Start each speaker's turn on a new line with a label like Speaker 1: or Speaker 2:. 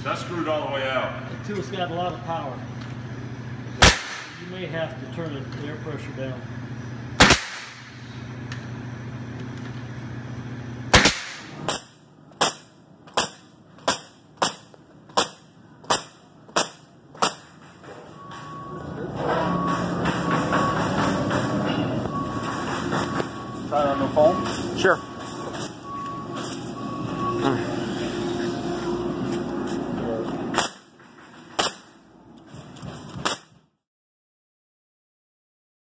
Speaker 1: That's screwed all the way out.
Speaker 2: The tool's got a lot of power. You may have to turn the air pressure down.
Speaker 1: Try it on the phone?
Speaker 3: Sure.